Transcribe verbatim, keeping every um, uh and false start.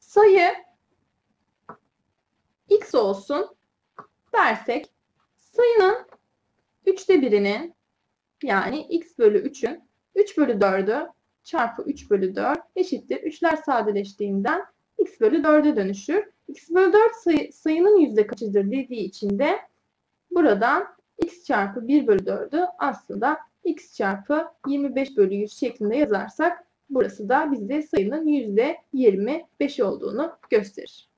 sayı x olsun dersek sayının üçte birini yani x bölü üçün üç bölü dördü çarpı üç bölü dört eşittir. üçler sadeleştiğinden x bölü dörde dönüşür. X bölü dört sayı, sayının yüzde kaçıdır dediği için de buradan x çarpı bir bölü dördü aslında x çarpı yirmi beş bölü yüz şeklinde yazarsak burası da bize sayının yüzde yirmi beş olduğunu gösterir.